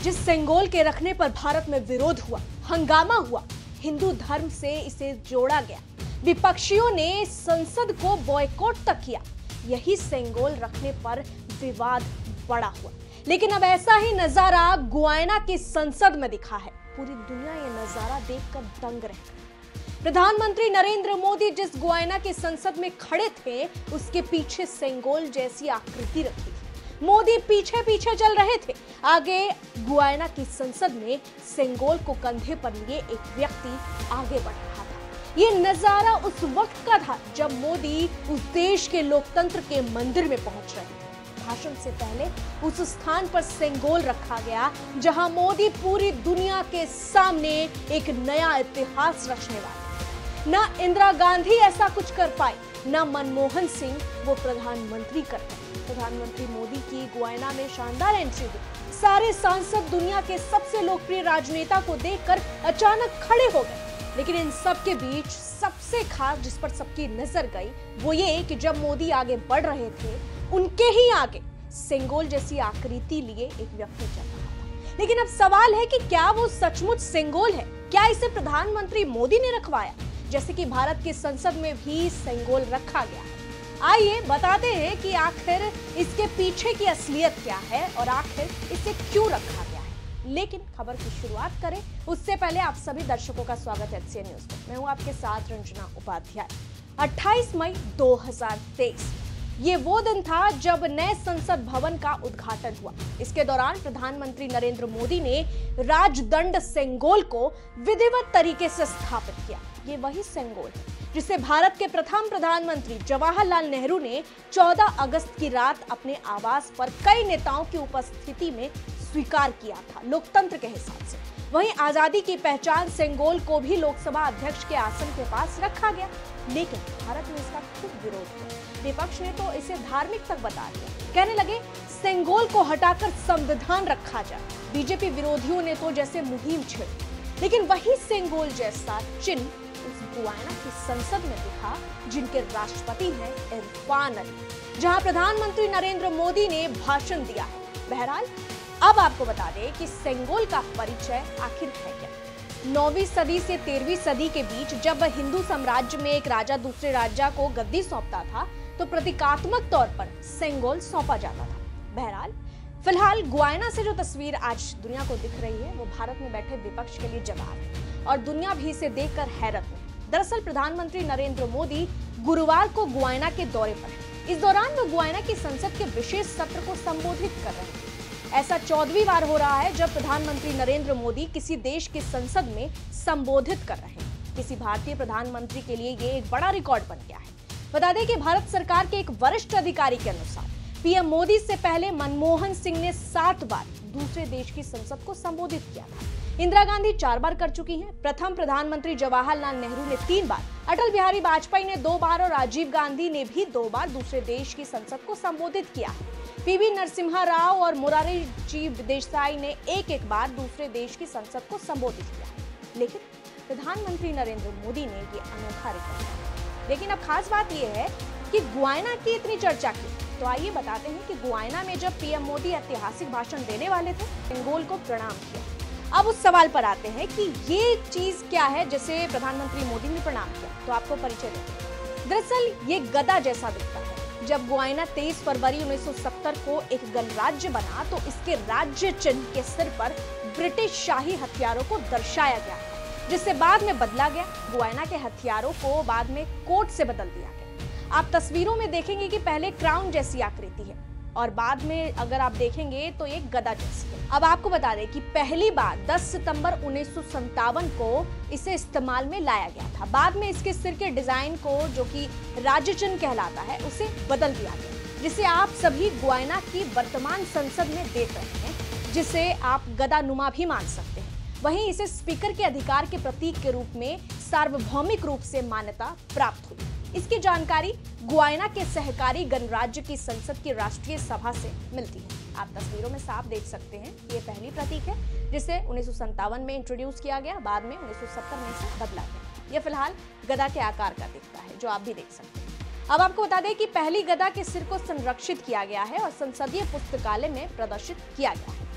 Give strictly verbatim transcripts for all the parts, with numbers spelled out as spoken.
जिस सेंगोल के रखने पर भारत में विरोध हुआ, हंगामा हुआ, हिंदू धर्म से इसे जोड़ा गया, विपक्षियों ने संसद को बॉयकॉट तक किया। यही सेंगोल रखने पर विवाद बड़ा हुआ। लेकिन अब ऐसा ही नजारा गुयाना की संसद में दिखा है। पूरी दुनिया ये नजारा देखकर दंग रह गई। प्रधानमंत्री नरेंद्र मोदी जिस गुयाना की संसद में खड़े थे, उसके पीछे सेंगोल जैसी आकृति रखी थी। मोदी पीछे पीछे चल रहे थे। आगे गुयाना की संसद में सेंगोल को कंधे पर लिए एक व्यक्ति आगे बढ़ रहा था। ये नजारा उस वक्त का था जब मोदी उस देश के लोकतंत्र के मंदिर में पहुंच रहे थे। भाषण से पहले उस स्थान पर सेंगोल रखा गया जहां मोदी पूरी दुनिया के सामने एक नया इतिहास रचने वाले। ना इंदिरा गांधी ऐसा कुछ कर पाई, ना मनमोहन सिंह वो प्रधानमंत्री कर पाए। प्रधानमंत्री मोदी की गुयाना में शानदार एंट्री हुई। सारे सांसद दुनिया के सबसे लोकप्रिय राजनेता को देखकर अचानक खड़े हो गए। लेकिन इन सब के बीच सबसे खास जिस पर सबकी नजर गई वो ये कि जब मोदी आगे बढ़ रहे थे, उनके ही आगे सेंगोल जैसी आकृति लिए एक व्यक्ति चल रहा था। लेकिन अब सवाल है कि क्या वो सचमुच सेंगोल है? क्या इसे प्रधानमंत्री मोदी ने रखवाया, जैसे कि भारत की संसद में भी सेंगोल रखा गया है? आइए बताते हैं कि आखिर इसके पीछे की असलियत क्या है और आखिर इसे क्यों रखा गया है। लेकिन खबर की शुरुआत करें उससे पहले आप सभी दर्शकों का स्वागत है एचसीएन न्यूज में। मैं हूं आपके साथ रंजना उपाध्याय। अट्ठाईस मई दो हज़ार तेईस ये वो दिन था जब नए संसद भवन का उद्घाटन हुआ। इसके दौरान प्रधानमंत्री नरेंद्र मोदी ने राजदंड सेंगोल को विधिवत तरीके से स्थापित किया। ये वही सेंगोल है जिसे भारत के प्रथम प्रधानमंत्री जवाहरलाल नेहरू ने चौदह अगस्त की रात अपने आवास पर कई नेताओं की उपस्थिति में स्वीकार किया था, लोकतंत्र के हिसाब से। वहीं आजादी की पहचान सेंगोल को भी लोकसभा अध्यक्ष के आसन के पास रखा गया। लेकिन भारत में इसका खूब विरोध किया। विपक्ष ने तो इसे धार्मिक तक बता दिया। कहने लगे सेंगोल को हटाकर संविधान रखा जाए। बीजेपी विरोधियों ने तो जैसे मुहिम छेड़ी। लेकिन वही सेंगोल जैसा चिन्ह उस गुयाना की संसद में दिखा जिनके राष्ट्रपति हैं इरफान अली, जहां प्रधानमंत्री नरेंद्र मोदी ने भाषण दिया है। बहरहाल अब आपको बता दें कि सेंगोल का परिचय आखिर है क्या। नौवीं सदी से तेरहवीं सदी के बीच जब हिंदू साम्राज्य में एक राजा दूसरे राजा को गद्दी सौंपता था तो प्रतीकात्मक तौर पर सेंगोल सौंपा जाता था। बहरहाल फिलहाल गुयाना से जो तस्वीर आज दुनिया को दिख रही है वो भारत में बैठे विपक्ष के लिए जवाब है और दुनिया भी इसे देखकर हैरत में। दरअसल प्रधानमंत्री नरेंद्र मोदी गुरुवार को गुयाना के दौरे पर है। इस दौरान वो गुयाना की संसद के विशेष सत्र को संबोधित कर रहे हैं। ऐसा चौदहवीं बार हो रहा है जब प्रधानमंत्री नरेंद्र मोदी किसी देश की संसद में संबोधित कर रहे हैं। किसी भारतीय प्रधानमंत्री के लिए ये एक बड़ा रिकॉर्ड बन गया है। बता दें कि भारत सरकार के एक वरिष्ठ अधिकारी के अनुसार पीएम मोदी से पहले मनमोहन सिंह ने सात बार दूसरे देश की संसद को संबोधित किया था। इंदिरा गांधी चार बार कर चुकी हैं। प्रथम प्रधानमंत्री जवाहरलाल नेहरू ने तीन बार, अटल बिहारी वाजपेयी ने दो बार और राजीव गांधी ने भी दो बार दूसरे देश की संसद को संबोधित किया है। पीवी नरसिम्हा राव और मोरारजी जी देसाई ने एक एक बार दूसरे देश की संसद को संबोधित किया। लेकिन प्रधानमंत्री नरेंद्र मोदी ने ये अनोखा रिकॉर्ड किया। लेकिन अब खास बात यह है कि गुयाना की इतनी चर्चा की, तो आइए बताते हैं कि गुयाना में जब पीएम मोदी ऐतिहासिक भाषण देने वाले थे, सेंगोल को प्रणाम किया। अब उस सवाल पर आते हैं कि ये चीज क्या है जिसे प्रधानमंत्री मोदी ने प्रणाम किया। तो आपको परिचय देते हैं। दरअसल ये गदा जैसा दिखता है। जब गुयाना तेईस फरवरी उन्नीस सौ सत्तर को एक गणराज्य बना तो इसके राज्य चिन्ह के सिर पर ब्रिटिश शाही हथियारों को दर्शाया गया, जिससे बाद में बदला गया। गुयाना के हथियारों को बाद में कोट से बदल दिया गया। आप तस्वीरों में देखेंगे कि पहले क्राउन जैसी आकृति है और बाद में अगर आप देखेंगे तो एक गदा जैसी है। अब आपको बता दें कि पहली बार दस सितंबर उन्नीस सौ सत्तावन को इसे इस्तेमाल में लाया गया था। बाद में इसके सिर के डिजाइन को, जो कि राज्य चिन्ह कहलाता है, उसे बदल दिया गया, जिसे आप सभी गुयाना की वर्तमान संसद में देख रहे हैं, जिसे आप गदानुमा भी मान सकते हैं। वहीं इसे स्पीकर के अधिकार के प्रतीक के रूप में सार्वभौमिक रूप से मान्यता प्राप्त हुई। इसकी जानकारी गुयाना के सहकारी गणराज्य की संसद की राष्ट्रीय सभा से मिलती है। आप तस्वीरों में साफ देख सकते हैं ये पहली प्रतीक है जिसे उन्नीस सौ सत्तावन में इंट्रोड्यूस किया गया, बाद में उन्नीस सौ सत्तर में से बदला गया। ये फिलहाल गदा के आकार का दिखता है, जो आप भी देख सकते हैं। अब आपको बता दें कि पहली गदा के सिर को संरक्षित किया गया है और संसदीय पुस्तकालय में प्रदर्शित किया गया है।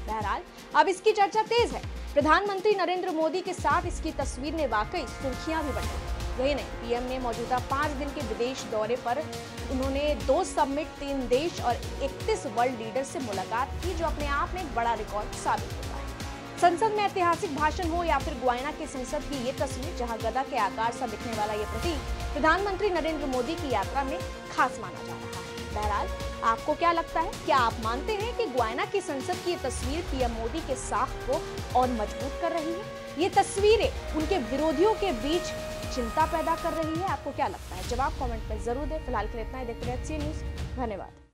बहरहाल अब इसकी चर्चा तेज है। प्रधानमंत्री नरेंद्र मोदी के साथ इसकी तस्वीर ने वाकई सुर्खियां भी बढ़ाई। यही नहीं, पीएम ने मौजूदा पांच दिन के विदेश दौरे पर उन्होंने दो समिट, तीन देश और इकतीस वर्ल्ड लीडर से मुलाकात की, जो अपने आप में एक बड़ा रिकॉर्ड साबित होता है। संसद में ऐतिहासिक भाषण हो या फिर गुयाना की संसद की ये तस्वीर, जहां गदा के आकार सा दिखने वाला ये प्रतीक प्रधानमंत्री नरेंद्र मोदी की यात्रा में खास माना जा रहा है। बहरहाल, आपको क्या लगता है? क्या आप मानते हैं कि गुयाना की संसद की ये तस्वीर पीएम मोदी के साख को और मजबूत कर रही है? ये तस्वीरें उनके विरोधियों के बीच चिंता पैदा कर रही है? आपको क्या लगता है? जवाब कमेंट में जरूर दें। फिलहाल के लिए इतना ही। देखते रहिए सी न्यूज़। धन्यवाद।